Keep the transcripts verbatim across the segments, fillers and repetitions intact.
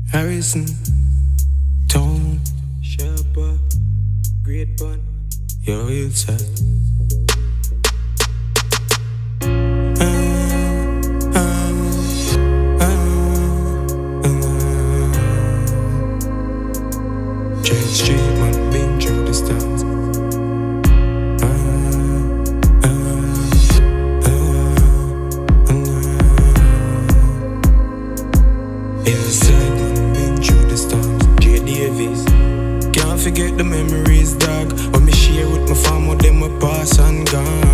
Harrison, Tone, Sharper, Great Bun, yo, it's a Church Street, man, been through the storms. Ah, ah, ah, ah. Hillside, man, been through the storms. J. Davis, can't forget the memories, dog. When me share with my fam, what them a pass and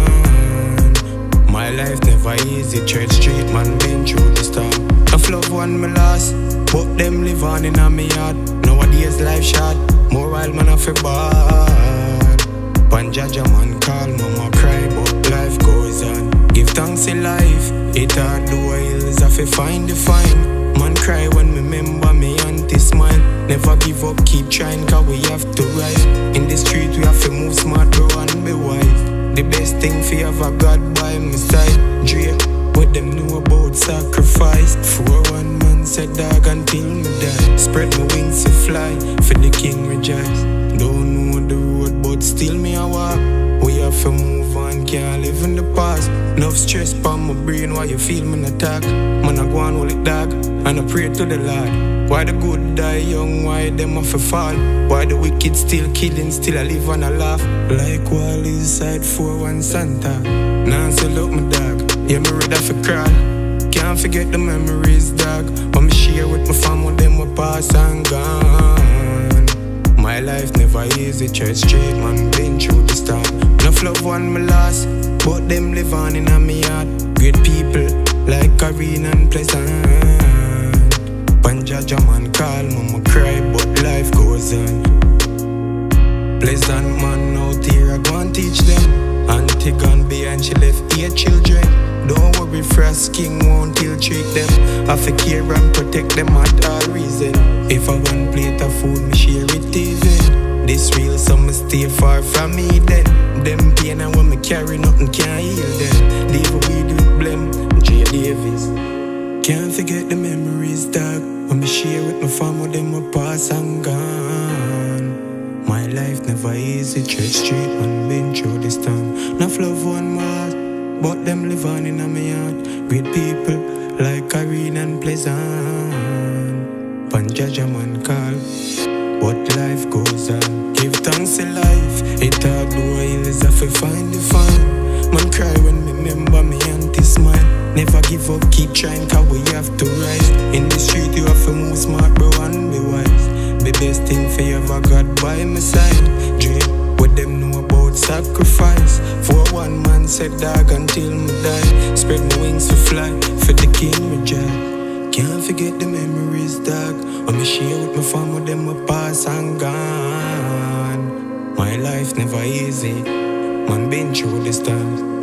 gone. My life never easy. Church Street, man, been through the storm. Tough love one me lost, but them live on in a me heart. Nowadays life short, more wild man off a bad. Panjaja man call, mama cry, but life goes on. Give thanks in life, it hard the hills have to find the fine. Man cry when me remember me auntie smile. Never give up, keep trying, cause we have to rise. In the street we have to move smart, bro, and be wise. The best thing for have a God by my side. Dre, what them know about sacrifice. For one man said dog until me die. Spread my wings to fly, for the king rejoice. Don't know the road but still me a walk. We have to move on, can't live in the past. Enough stress on my brain while you feel me in attack. Man I go on with it dog, and I pray to the Lord. Why the good die young, why them have to fall? Why the wicked still killing, still I live and I laugh? Like while inside for one Santa. Now so look my dog, yeah me ready for crawl. Can't forget the memories, dog. When me share with my fam, when them were pass and gone. My life never easy, Church Street, man, been through the storm. Enough love one me lost, but them live on in a me heart. Great people, like Kareen and Pleasant. Panjaja man call, mama cry, but life goes on. Pleasant man out here, I go and teach them. Auntie gone behind, she left eight children. Don't worry, Frost King won't ill treat them. I fi care and protect them at all reason. If I want plate of food, me share it even. This real, so me stay far from me then. Them pain and when me carry, nothing can heal them. Leave a weed with blem, J. Davis. Can't forget the memories, dog. When me share with my fam, with them a pass and gone. My life never easy, Church Street, man, been through this time. Enough love one more, but them live on in a me heart. Great people, like Kareen and Pleasant. Panjaja man call, but life goes on. Give thanks to life, it hard the hills have to find the fun. Man cry when me remember me auntie smile. Never give up, keep trying, cause we have to rise. In the street you have to move smart, bro, and be wise. The best thing for you have a God by my side. Dre, what them know about sacrifice. For one man said dog until me die. Spread my wings to fly, for the king rejoice. Can't forget the memories, dog. When me share with my fam, with them a pass and gone. My life never easy, man, been through this times.